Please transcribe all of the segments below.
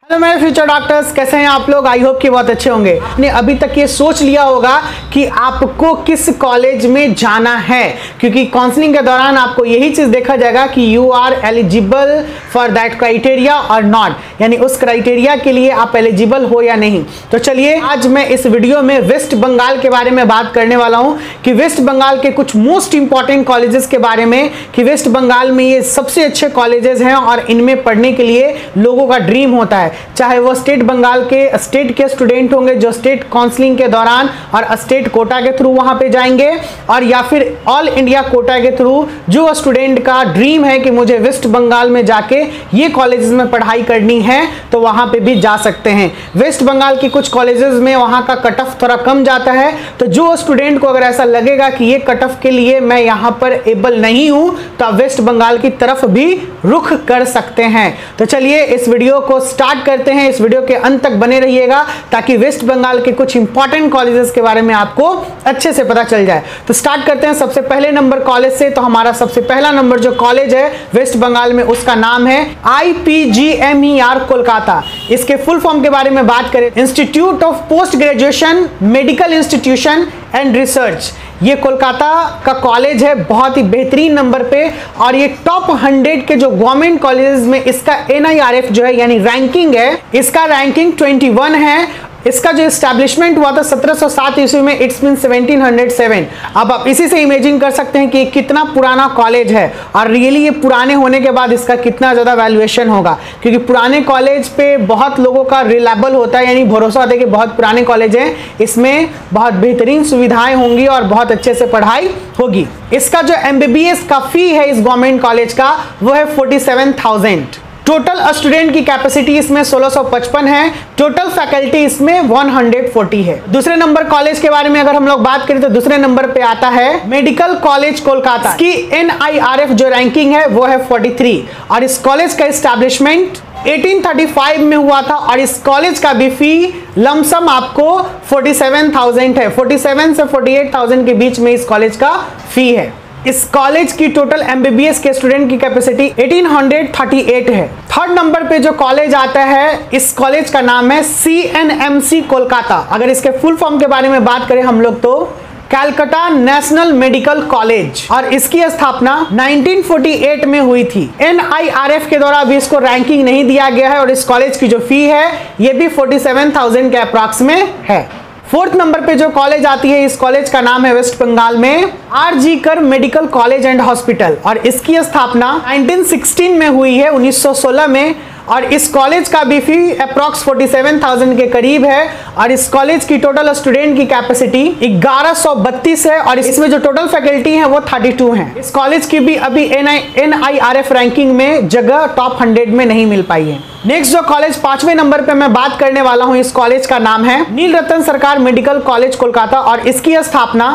Hello मेरे future doctors, कैसे हैं आप लोग। आई होप कि बहुत अच्छे होंगे। आपने अभी तक ये सोच लिया होगा कि आपको किस कॉलेज में जाना है, क्योंकि काउंसलिंग के दौरान आपको यही चीज देखा जाएगा कि you are eligible for that criteria और नॉट, यानी उस क्राइटेरिया के लिए आप एलिजिबल हो या नहीं। तो चलिए आज मैं इस वीडियो में वेस्ट बंगाल के बारे में बात करने वाला हूं कि वेस्ट बंगाल के कुछ मोस्ट इंपॉर्टेंट कॉलेजेस के बारे में, कि वेस्ट बंगाल में ये सबसे अच्छे कॉलेजेस हैं और इनमें पढ़ने के लिए लोगों का ड्रीम होता है, चाहे वो स्टेट बंगाल के स्टेट के स्टूडेंट होंगे जो स्टेट काउंसलिंग के दौरान और स्टेट कोटा के थ्रू वहां पे जाएंगे, और या फिर ऑल इंडिया कोटा के थ्रू जो स्टूडेंट का ड्रीम है कि मुझे वेस्ट बंगाल में जाके ये कॉलेजेस में पढ़ाई करनी है तो वहां पे भी जा सकते हैं। वेस्ट बंगाल की कुछ कॉलेजेस में वहां का कट ऑफ थोड़ा कम जाता है, तो जो स्टूडेंट को अगर ऐसा लगेगा कि ये कट ऑफ के लिए मैं यहां पर एबल नहीं हूं तो आप वेस्ट बंगाल की तरफ भी रुख कर सकते हैं। तो चलिए इस वीडियो को स्टार्ट करते हैं। इस वीडियो के अंत तक बने रहिएगा ताकि वेस्ट बंगाल के कुछ इंपॉर्टेंट कॉलेजेस के बारे में आपको अच्छे से पता चल जाए। तो स्टार्ट करते हैं सबसे पहले नंबर कॉलेज से। तो हमारा सबसे पहला नंबर जो कॉलेज है वेस्ट बंगाल में, उसका नाम है IPGMER कोलकाता। इसके फुल फॉर्म के बारे में बात करें, institute of post graduation medical institution and research. ये कोलकाता का कॉलेज है, बहुत ही बेहतरीन नंबर पे, और ये टॉप 100 के जो गवर्नमेंट कॉलेजेस में इसका NIRF जो है यानी रैंकिंग है, इसका रैंकिंग 21 है। इसका जो एस्टैब्लिशमेंट हुआ था 1707 ईस्वी में, इट्स मीन 1707। अब आप इसी से इमेजिन कर सकते हैं कि कितना पुराना कॉलेज है और रियली ये पुराने होने के बाद इसका कितना ज़्यादा वैल्यूएशन होगा, क्योंकि पुराने कॉलेज पे बहुत लोगों का रिलायबल होता है, यानी भरोसा होता है कि बहुत पुराने कॉलेज हैं, इसमें बहुत बेहतरीन सुविधाएं होंगी और बहुत अच्छे से पढ़ाई होगी। इसका जो MBBS का फी है इस गवर्नमेंट कॉलेज का वो है 47,000। टोटल स्टूडेंट की कैपेसिटी इसमें 1655 है, टोटल फैकल्टी इसमें 140 है। दूसरे नंबर कॉलेज के बारे में अगर हम लोग बात करें तो दूसरे नंबर पे आता है मेडिकल कॉलेज कोलकाता। इसकी NIRF जो रैंकिंग है वो है 43, और इस कॉलेज का एस्टैब्लिशमेंट 1835 में हुआ था, और इस कॉलेज का भी फी लमसम आपको 47,000 है। 47 से 48,000 के बीच में इस कॉलेज का फी है। इस कॉलेज की टोटल MBBS के स्टूडेंट की कैपेसिटी 1838 है। थर्ड नंबर पे जो कॉलेज आता है, इस कॉलेज का नाम है CNMC कोलकाता। अगर इसके फुल फॉर्म के बारे में बात करें हम लोग तो कैलकाटा नेशनल मेडिकल कॉलेज, और इसकी स्थापना 1948 में हुई थी। NIRF के द्वारा अभी इसको रैंकिंग नहीं दिया गया है, और इस कॉलेज की जो फी है ये भी 47,000 के अप्रॉक्स में है। फोर्थ नंबर पे जो कॉलेज आती है, इस कॉलेज का नाम है वेस्ट बंगाल में RG कर मेडिकल कॉलेज एंड हॉस्पिटल, और इसकी स्थापना 1916 में हुई है, 1916 में, और इस कॉलेज का भी फी अप्रॉक्स 47,000 के करीब है, और इस कॉलेज की टोटल स्टूडेंट की कैपेसिटी 1132 है, और इसमें जो टोटल फैकल्टी है वो 32 है। इस कॉलेज की भी अभी NIRF रैंकिंग में जगह टॉप 100 में नहीं मिल पाई है। नेक्स्ट जो कॉलेज 5वें नंबर पे मैं बात करने वाला हूं, इस कॉलेज का नाम है नील रतन सरकार मेडिकल कॉलेज कोलकाता, और इसकी स्थापना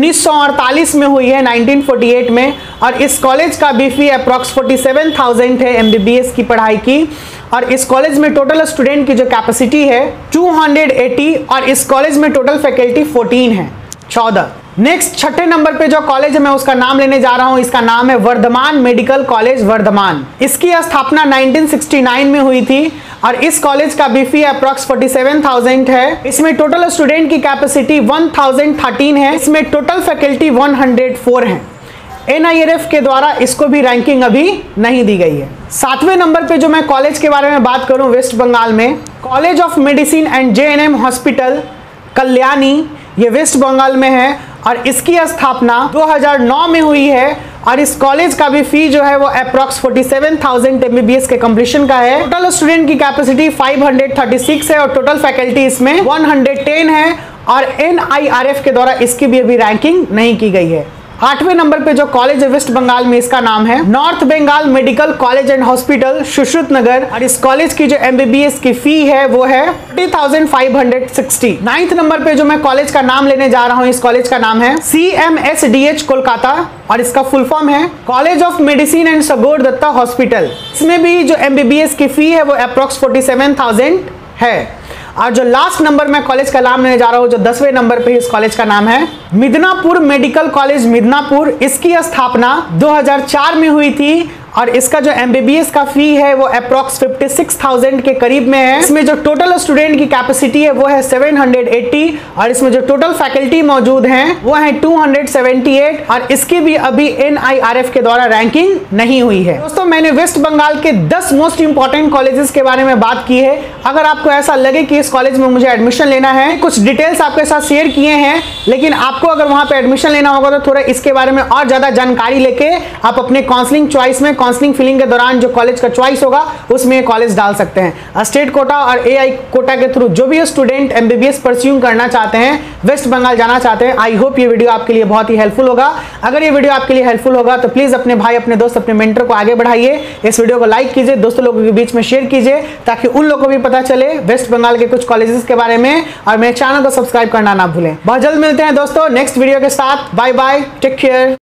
1948 में हुई है, 1948 में, और इस कॉलेज का भी फी अप्रॉक्स 47,000 है MBBS की पढ़ाई की, और इस कॉलेज में टोटल स्टूडेंट की जो कैपेसिटी है 280, और इस कॉलेज में टोटल फैकल्टी 14 है, 14। नेक्स्ट छठे नंबर पे जो कॉलेज है मैं उसका नाम लेने जा रहा हूं, इसका नाम है वर्धमान मेडिकल कॉलेज वर्धमान। इसकी स्थापना 1969 में हुई थी, और इस कॉलेज का भी फी अप्रॉक्स 47,000 है। इसमें टोटल स्टूडेंट की कैपेसिटी 1013 है, इसमें टोटल फैकल्टी 104 है। NIRF के द्वारा इसको भी रैंकिंग अभी नहीं दी गई है। 7वें नंबर पे जो मैं कॉलेज के बारे में बात करूं वेस्ट बंगाल में, college of medicine and JNM hospital Kalyani, ये वेस्ट बंगाल में है, और इसकी स्थापना 2009 में हुई है, और इस कॉलेज का भी फी जो है वो अप्रॉक्स 47,000 MBBS के कंप्लीशन का है। टोटल स्टूडेंट की कैपेसिटी 536 है, और टोटल फैकल्टी इसमें 110 है, और NIRF के द्वारा इसकी भी अभी रैंकिंग नहीं की गई है। 8वें नंबर पे जो कॉलेज है वेस्ट बंगाल में, इसका नाम है North Bengal medical college and hospital Sushruta Nagar, और इस कॉलेज की जो MBBS की फी है वो है 40,560। 9th नंबर पे जो मैं कॉलेज का नाम लेने जा रहा हूं, इस कॉलेज का नाम है CMSDH कोलकाता, और इसका फुल फॉर्म है college of medicine and Sagore Dutta hospital. इसमें भी जो MBBS की फी है वो अप्रॉक्स 47,000 है। और जो लास्ट नंबर में कॉलेज का नाम लेने जा रहा हूं, जो 10वें नंबर पे इस कॉलेज का नाम है मिदनापुर मेडिकल कॉलेज मिदनापुर। इसकी स्थापना 2004 में हुई थी, और इसका जो MBBS का फी है वो अप्रॉक्स 56,000 के करीब में है। इसमें जो टोटल स्टूडेंट की कैपेसिटी है वो है 780 और इसमें जो टोटल फैकल्टी मौजूद हैं वो है 278 और इसकी भी अभी NIRF के द्वारा रैंकिंग नहीं हुई है। दोस्तों, मैंने वेस्ट बंगाल के 10 मोस्ट इंपॉर्टेंट कॉलेजेस के बारे में बात की है। अगर आपको ऐसा लगे कि इस कॉलेज में मुझे एडमिशन लेना है, कुछ डिटेल्स आपके साथ शेयर किए हैं, लेकिन आपको अगर वहां पे एडमिशन लेना होगा तो थोड़ा इसके बारे में और ज्यादा जानकारी लेके आप अपने काउंसलिंग चॉइस में, काउंसलिंग फिलिंग के दौरान जो कॉलेज का चॉइस होगा उसमें कॉलेज डाल सकते हैं। स्टेट कोटा और AI कोटा के थ्रू जो भी स्टूडेंट MBBS परस्यू करना चाहते हैं, वेस्ट बंगाल जाना चाहते हैं, आई होप ये वीडियो आपके लिए बहुत ही हेल्पफुल होगा। अगर ये वीडियो आपके लिए हेल्पफुल होगा तो प्लीज अपने भाई, अपने दोस्त, अपने मेंटर को आगे बढ़ाइए। इस वीडियो को लाइक कीजिए, दोस्तों लोगों के बीच में शेयर कीजिए ताकि उन लोगों को भी पता चले वेस्ट बंगाल के कुछ कॉलेजेस के बारे में। और मेरे चैनल को सब्सक्राइब करना ना भूलें। बहुत जल्द मिलते हैं दोस्तों नेक्स्ट वीडियो के साथ। Bye bye, take care.